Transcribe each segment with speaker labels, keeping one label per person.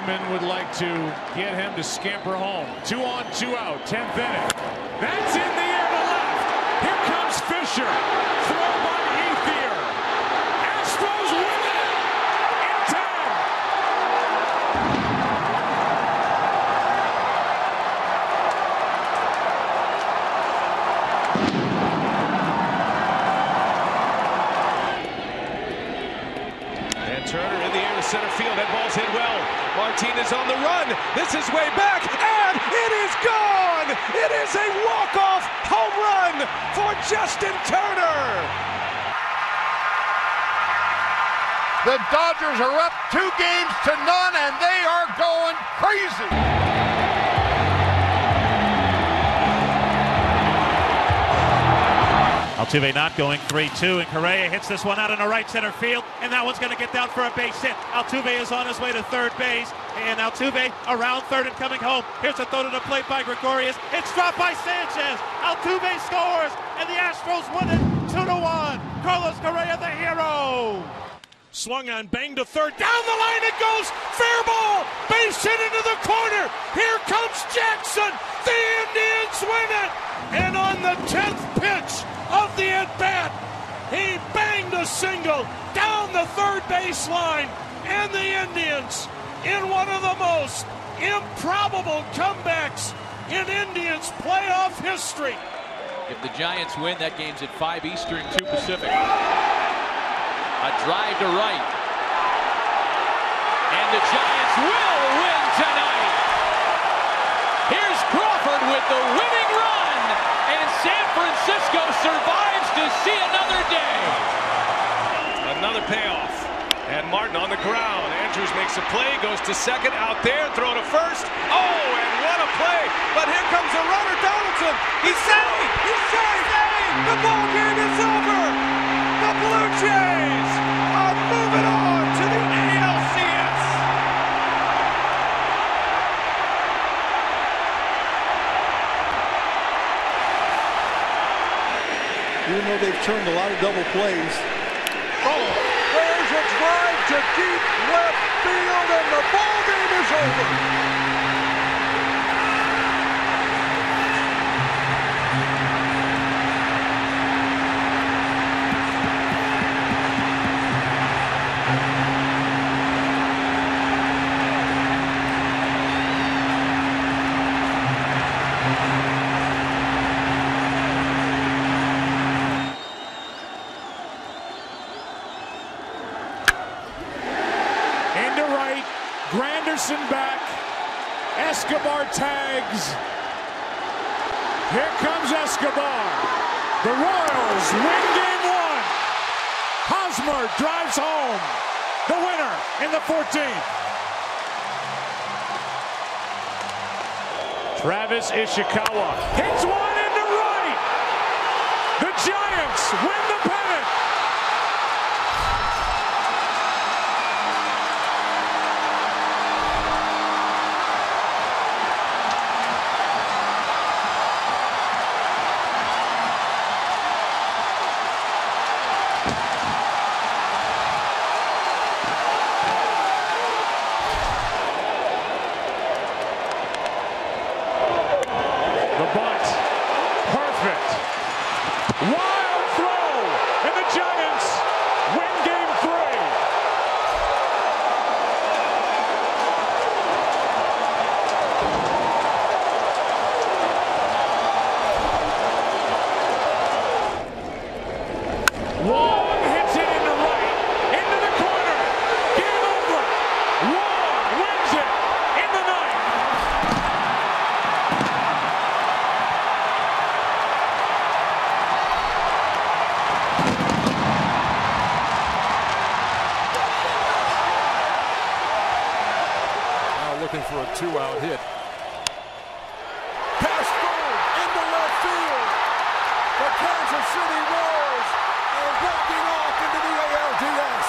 Speaker 1: Bregman would like to get him to scamper home. 2 on, 2 out, 10th inning. That's in the air to left. Here comes Fisher. Throw by Ethier. Astros win it in 10. And Turner in the air to center field. That ball's hit well. Martinez on the run. This is way back, and it is gone! It is a walk-off home run for Justin Turner!
Speaker 2: The Dodgers are up 2 games to none, and they are going crazy!
Speaker 3: Altuve not going 3-2, and Correa hits this one out in the right center field, and that one's going to get down for a base hit. Altuve is on his way to third base, and Altuve around third and coming home. Here's a throw to the plate by Gregorius. It's dropped by Sanchez. Altuve scores, and the Astros win it 2-1. Carlos Correa, the hero. Swung on, banged to third. Down the line it goes. Fair ball. Base hit into the corner. Here comes Jackson. The Indians win it. And on the 10th pitch of the at-bat, he banged a single down the third baseline, and the Indians, in one of the most improbable comebacks in Indians playoff history.
Speaker 4: If the Giants win, that game's at 5 Eastern, 2 Pacific. A drive to right, and the Giants will win tonight. Here's Crawford with the winning run, and San Francisco survives to see another day.
Speaker 1: Another payoff. And Martin on the ground. Andrews makes a play, goes to second, out there, throw to first. Oh, and what a play. But here comes the runner, Donaldson. He's saved! He's saved! The ball game is over! The Blue Jays are moving on to the ALCS!
Speaker 5: Even though they've turned a lot of double plays.
Speaker 2: Oh, there's a drive to deep left field, and the ball game is over.
Speaker 1: Into right, Granderson back, Escobar tags. Here comes Escobar. The Royals win game 1. Hosmer drives home. The winner in the 14th. Travis Ishikawa hits one into right. The Giants win the pennant. The bunt, perfect. Wild throw, and the Giants win game 3. Wong hits it into right, into the corner. Game over. Wong wins it in the 9th.
Speaker 5: Looking for a 2-out hit. Pass forward into left field. The Kansas City Royals are walking off into the ALDS.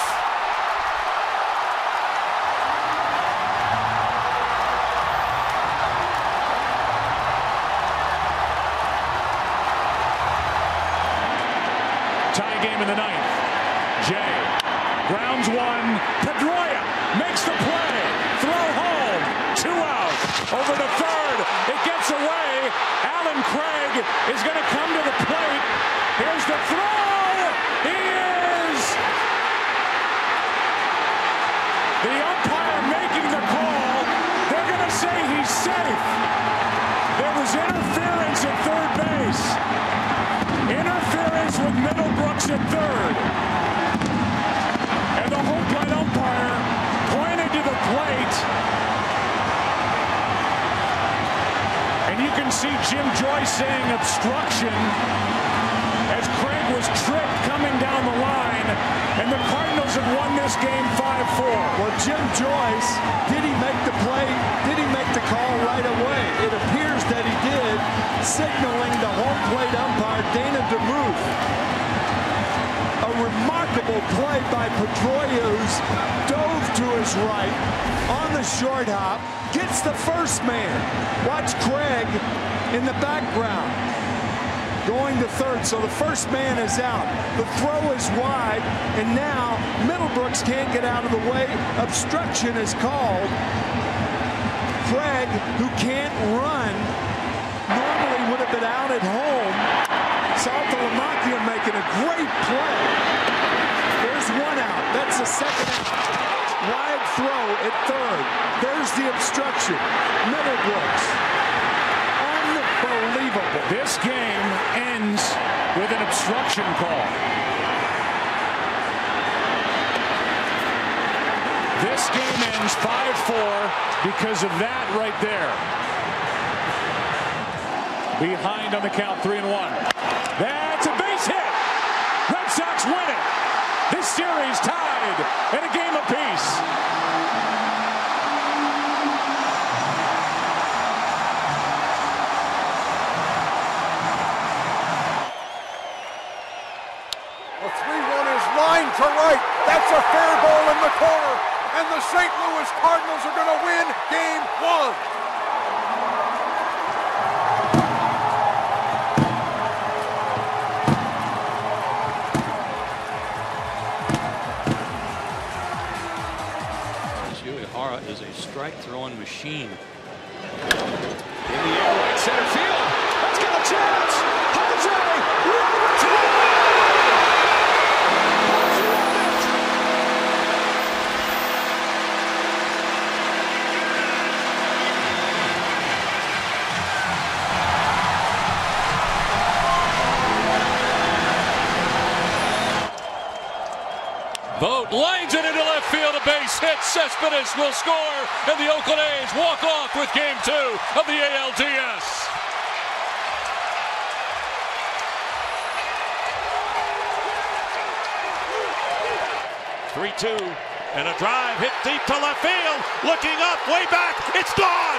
Speaker 1: Tie game in the 9th. Jay grounds one. Pedroia makes the play. Throw home.
Speaker 6: third. And the home plate umpire pointed to the plate. And you can see Jim Joyce saying obstruction as Craig was tripped coming down the line, and the Cardinals have won this game 5-4.
Speaker 5: Well, Jim Joyce, did he make the play? Did he make the call right away? It appears that he did, signaling the home plate umpire, Dana DeMuth. A remarkable play by Pedroia, who's dove to his right on the short hop, gets the first man. Watch Craig in the background going to third, so the first man is out. The throw is wide, and now Middlebrooks can't get out of the way. Obstruction is called. Craig, who can't run, normally would have been out at home. Saltalamacchia making a great play. There's one out. That's the second out. Wide throw at third. There's the obstruction. Middlebrooks. Unbelievable.
Speaker 6: This game ends with an obstruction call. This game ends 5-4 because of that right there. Behind on the count, 3-1. That's a base hit. Red Sox win it. This series tied at a game apiece.
Speaker 2: The 3-1 is lined to right. That's a fair ball in the corner. And the St. Louis Cardinals are going to win Game 1.
Speaker 4: Is a strike-throwing machine.
Speaker 1: In the air, right center field. Let's get a chance. Jose,
Speaker 4: Vogt lines it into left field, a base hit. Cespedes will score, and the Oakland A's walk off with Game 2 of the ALDS.
Speaker 3: 3-2, and a drive hit deep to left field. Looking up, way back, it's gone!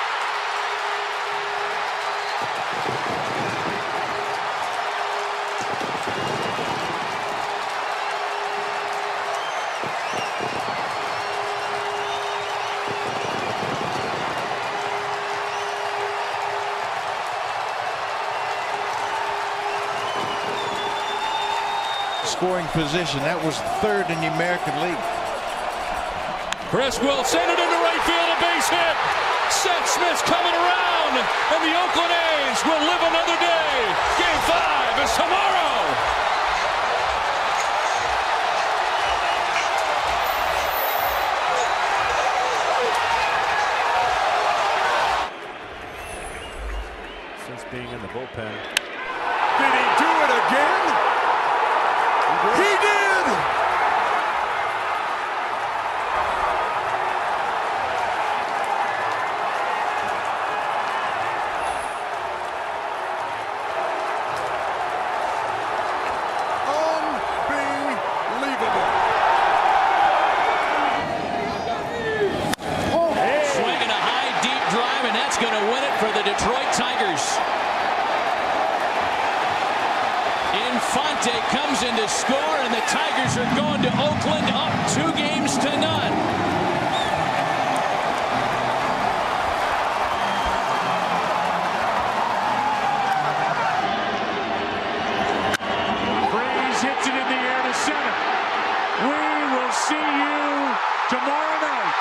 Speaker 7: Scoring position. That was third in the American League.
Speaker 4: Chris will send it into right field, a base hit. Seth Smith's coming around, and the Oakland A's will live another day. Game 5 is tomorrow.
Speaker 3: Since being in the bullpen.
Speaker 2: Did he do it again? He did! Unbelievable.
Speaker 4: Swinging a high, deep drive, and that's going to win it for the Detroit Tigers. Infante comes in to score, and the Tigers are going to Oakland up 2-0.
Speaker 6: Freeze hits it in the air to center. We will see you tomorrow night.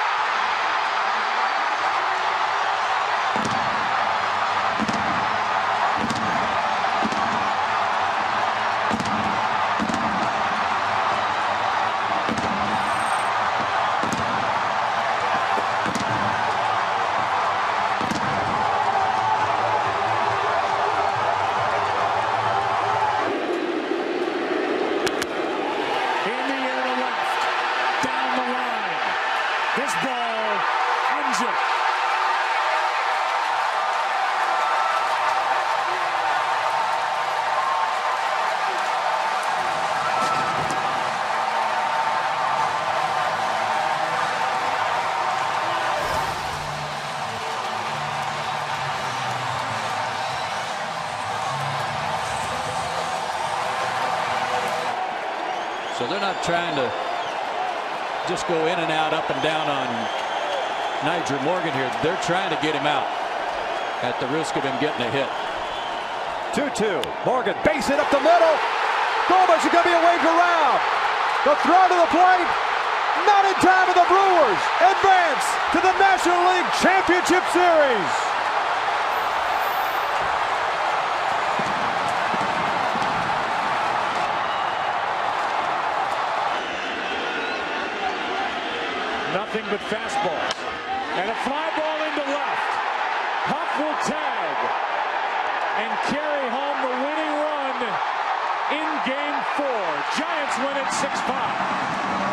Speaker 4: So they're not trying to just go in and out, up and down on Nigel Morgan here. They're trying to get him out at the risk of him getting a hit.
Speaker 8: 2-2. Morgan, base it up the middle. Gomez is going to be waved around. The throw to the plate. Not in time, and the Brewers advance to the National League Championship Series.
Speaker 6: Nothing but fastballs. And a fly ball into left. Huff will tag and carry home the winning run in Game 4. Giants win it 6-5.